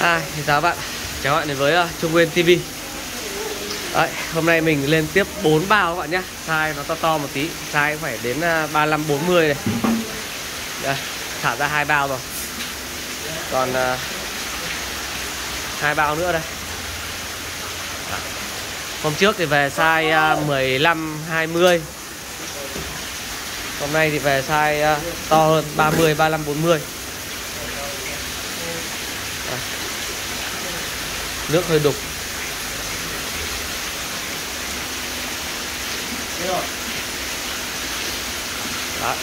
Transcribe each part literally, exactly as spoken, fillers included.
À, xin chào các bạn, chào các bạn đến với uh, Trung Nguyên ti vi. Đấy, hôm nay mình lên tiếp bốn bao các bạn nhé. Size nó to to một tí, size phải đến uh, ba lăm bốn mươi này. Đây, thả ra hai bao rồi. Còn uh, hai bao nữa đây. Đó. Hôm trước thì về size uh, mười lăm hai mươi. Hôm nay thì về size uh, to hơn, ba mươi, ba lăm, bốn mươi. Đó. Nước hơi đục. Đó.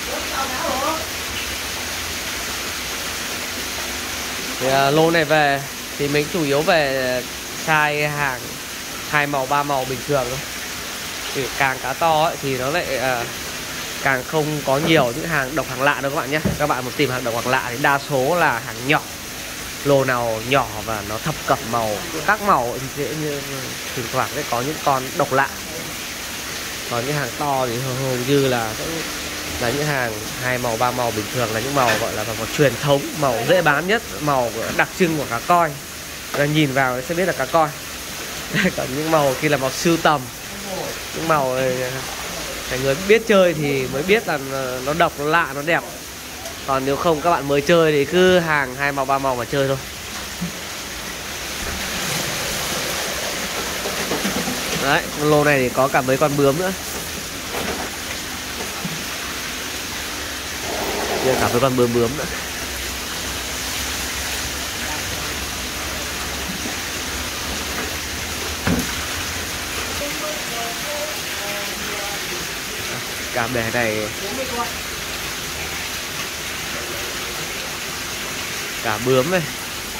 Thì, uh, lô này về thì mình chủ yếu về size hàng hai màu ba màu bình thường thôi. Thì càng cá to ấy, thì nó lại uh, càng không có nhiều những hàng độc hàng lạ đâu các bạn nhé. Các bạn muốn tìm hàng độc hàng lạ thì đa số là hàng nhỏ. Lô nào nhỏ và nó thập cẩm màu, các màu thì dễ như thỉnh thoảng sẽ có những con độc lạ. Còn những hàng to thì hầu như là là những hàng hai màu ba màu bình thường, là những màu gọi là màu truyền thống, màu dễ bán nhất, màu đặc trưng của cá coi. Và nhìn vào sẽ biết là cá coi. Còn những màu kia là màu sưu tầm, những màu này người biết chơi thì mới biết là nó độc, nó lạ, nó đẹp. Còn nếu không các bạn mới chơi thì cứ hàng hai màu ba màu mà chơi thôi. Đấy, lô này thì có cả mấy con bướm nữa. Đây, cả mấy con bướm bướm nữa. Cả bể này cả bướm này.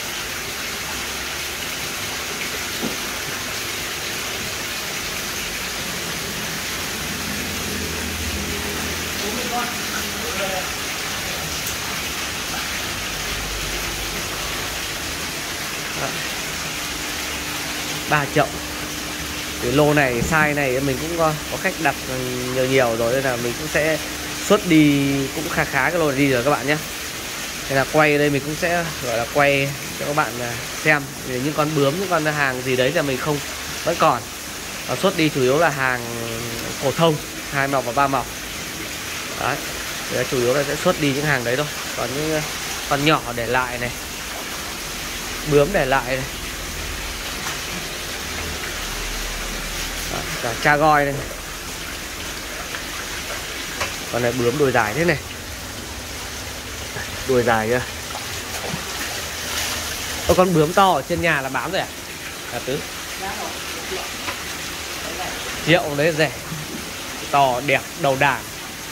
Ba chậu. Cái lô này size này mình cũng có, có khách đặt nhiều nhiều rồi nên là mình cũng sẽ xuất đi cũng khá khá cái lô này đi rồi các bạn nhé. Nên là quay ở đây mình cũng sẽ gọi là quay cho các bạn xem những con bướm, những con hàng gì đấy là mình không vẫn còn. Còn xuất đi chủ yếu là hàng phổ thông hai màu và ba màu. Đấy, thì chủ yếu là sẽ xuất đi những hàng đấy thôi. Còn những con nhỏ để lại này, bướm để lại này. Đấy, cả cha goi này. Con này bướm đuôi dài thế này. Đuôi dài kìa. Ô, con bướm to ở trên nhà là bán rồi à? À Tứ. Triệu đấy rẻ. To đẹp, đầu đàn.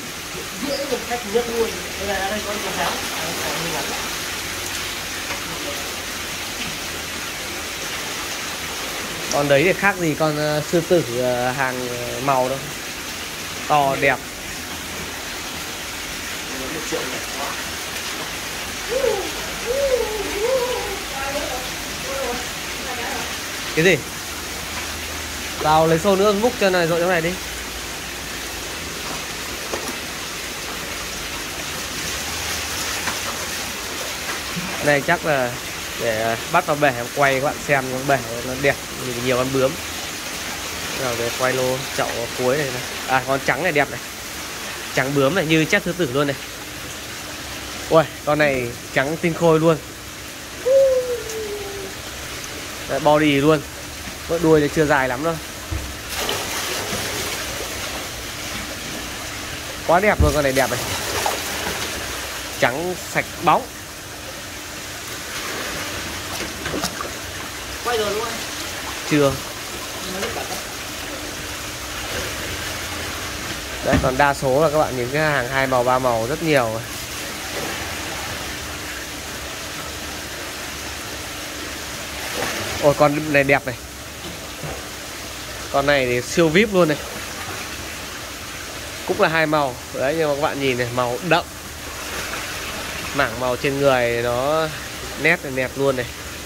Con đấy thì khác gì con uh, sư tử uh, hàng màu đâu. To đẹp. Cái gì? Vào lấy xô nữa múc chân này rội chỗ này đi. Này chắc là để bắt vào bể quay các bạn xem con bể nó đẹp, nhiều con bướm. Rồi để quay lô chậu cuối này, này. À, con trắng này đẹp này. Trắng bướm này như chắc thứ tử luôn này. Ui, con này trắng tinh khôi luôn. Đấy, body luôn. Vỡ đuôi thì chưa dài lắm đâu. Quá đẹp luôn, con này đẹp này. Trắng sạch bóng. Quay rồi luôn. Chưa. Đấy, còn đa số là các bạn nhìn cái hàng hai màu ba màu rất nhiều. Ôi, con này đẹp này. Con này thì siêu vip luôn này. Cũng là hai màu. Đấy, nhưng mà các bạn nhìn này, màu đậm. Mảng màu trên người nó nét này, đẹp luôn này.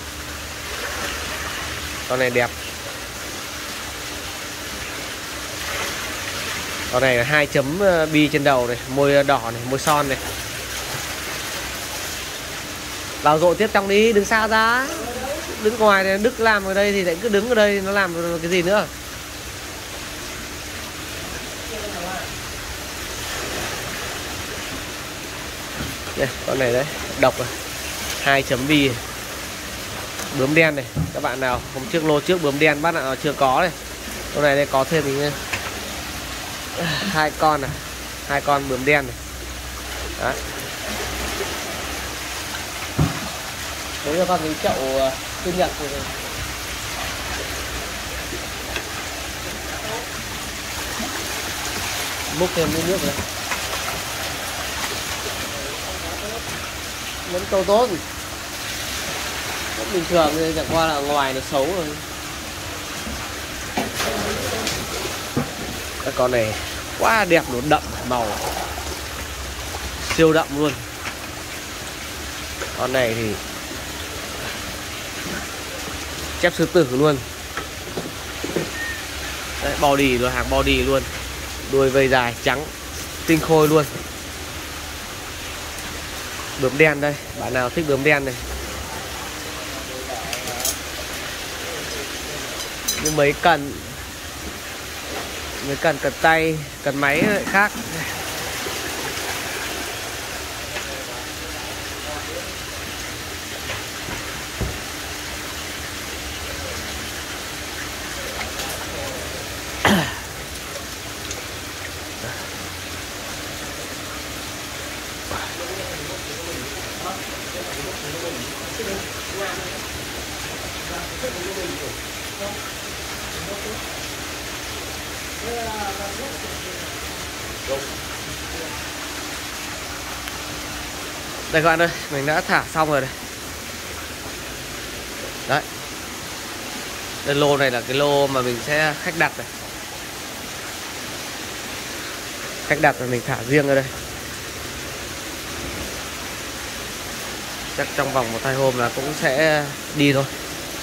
Con này đẹp. Con này là hai chấm bi trên đầu này, môi đỏ này, môi son này. Vào rộ tiếp trong đi, đứng xa ra. Đứng ngoài này Đức làm ở đây thì lại cứ đứng ở đây nó làm cái gì nữa. Đây, con này đấy, độc rồi. hai chấm bi bướm đen này. Các bạn nào hôm trước lô trước bướm đen bắt nào chưa có này. Con này đây có thêm mình hai con này, hai con bướm đen này. Đấy. Đấy là con cái chậu sinh nhật rồi. Múc thêm nước nước này. Vẫn câu tốt. Vẫn bình thường thôi, chẳng qua là ngoài nó xấu rồi. Cái con này quá đẹp, nó đậm màu, siêu đậm luôn. Con này thì chép sư tử luôn. Đấy, body rồi, hàng body luôn. Đuôi vây dài trắng tinh khôi luôn. Bướm đen đây, bạn nào thích bướm đen này. Nhưng mấy cần mấy cần cần tay, cần máy lại khác. Đây các bạn ơi, mình đã thả xong rồi đây. Đấy. Đây lô này là cái lô mà mình sẽ khách đặt này. Khách đặt rồi mình thả riêng ở đây. Chắc trong vòng một hai hôm là cũng sẽ đi thôi.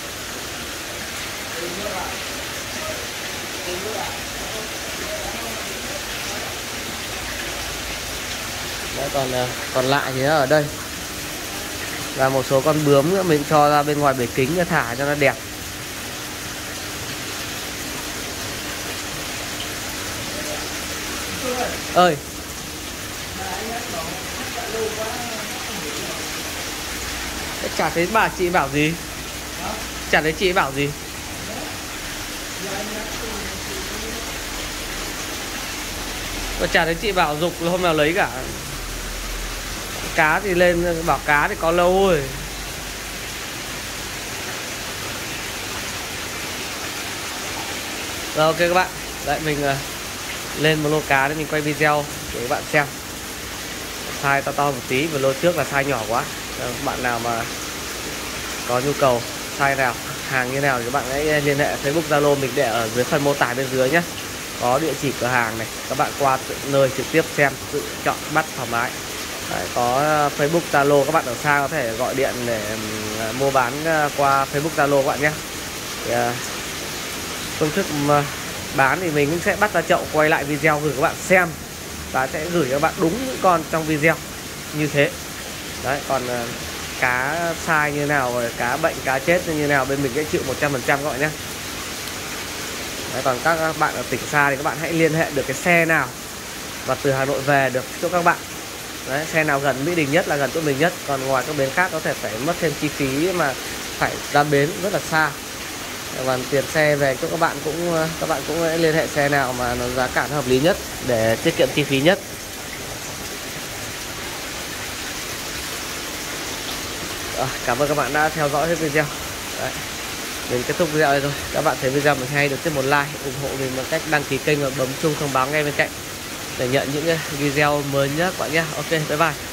Đấy, còn còn lại thì nó ở đây. Và một số con bướm nữa mình cho ra bên ngoài bể kính để thả cho nó đẹp. Ơi. Chả thấy bà chị bảo gì. Chả thấy chị bảo gì. Và chả thấy chị bảo dục hôm nào lấy cả. Cá thì lên bảo cá thì có lâu rồi. Rồi ok các bạn. Đấy mình uh, lên một lô cá để mình quay video để các bạn xem. Size to to một tí, và lô trước là size nhỏ quá. Rồi, các bạn nào mà có nhu cầu size nào, hàng như nào thì các bạn hãy liên hệ Facebook, Zalo mình để ở dưới phần mô tả bên dưới nhé. Có địa chỉ cửa hàng này, các bạn qua tự nơi trực tiếp xem, tự chọn bắt thoải mái. Đấy, có Facebook, Zalo, các bạn ở xa có thể gọi điện để um, mua bán uh, qua Facebook, Zalo các bạn nhé. Thì, uh, phương thức um, bán thì mình cũng sẽ bắt ra chậu, quay lại video gửi các bạn xem và sẽ gửi cho các bạn đúng những con trong video như thế. Đấy, còn uh, cá sai như nào, rồi cá bệnh, cá chết như nào bên mình sẽ chịu một trăm phần trăm các bạn nhé. Đấy, còn các bạn ở tỉnh xa thì các bạn hãy liên hệ được cái xe nào và từ Hà Nội về được cho các bạn. Đấy, xe nào gần Mỹ Đình nhất là gần chỗ mình nhất. Còn ngoài các bến khác có thể phải mất thêm chi phí mà phải ra bến rất là xa. Còn tiền xe về cho các bạn cũng các bạn cũng hãy liên hệ xe nào mà nó giá cả hợp lý nhất để tiết kiệm chi phí nhất. À, cảm ơn các bạn đã theo dõi hết video. Đấy, mình kết thúc video này rồi. Các bạn thấy video mình hay được tiếp một like, ủng hộ mình bằng cách đăng ký kênh và bấm chuông thông báo ngay bên cạnh để nhận những video mới nhất các bạn nhé. Ok, bye bye.